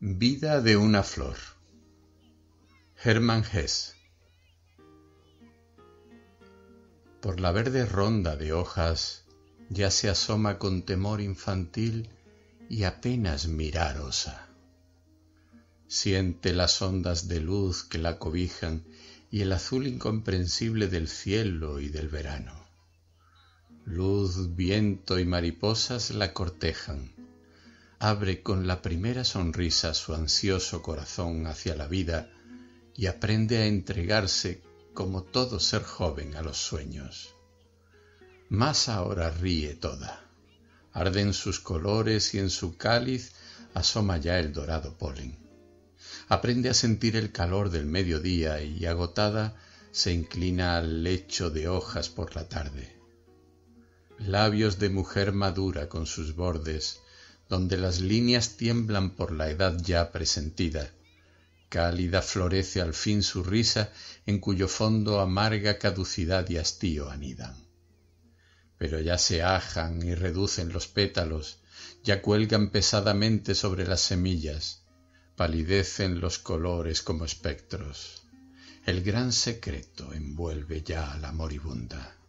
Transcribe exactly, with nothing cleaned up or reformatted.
Vida de una flor. Hermann Hesse. Por la verde ronda de hojas ya se asoma con temor infantil y apenas mirar osa. Siente las ondas de luz que la cobijan y el azul incomprensible del cielo y del verano. Luz, viento y mariposas la cortejan. Abre con la primera sonrisa su ansioso corazón hacia la vida y aprende a entregarse como todo ser joven a los sueños. Más ahora ríe toda. Arden sus colores y en su cáliz asoma ya el dorado polen. Aprende a sentir el calor del mediodía y agotada se inclina al lecho de hojas por la tarde. Labios de mujer madura con sus bordes, donde las líneas tiemblan por la edad ya presentida. Cálida florece al fin su risa, en cuyo fondo amarga caducidad y hastío anidan. Pero ya se ajan y reducen los pétalos, ya cuelgan pesadamente sobre las semillas, palidecen los colores como espectros. El gran secreto envuelve ya a la moribunda.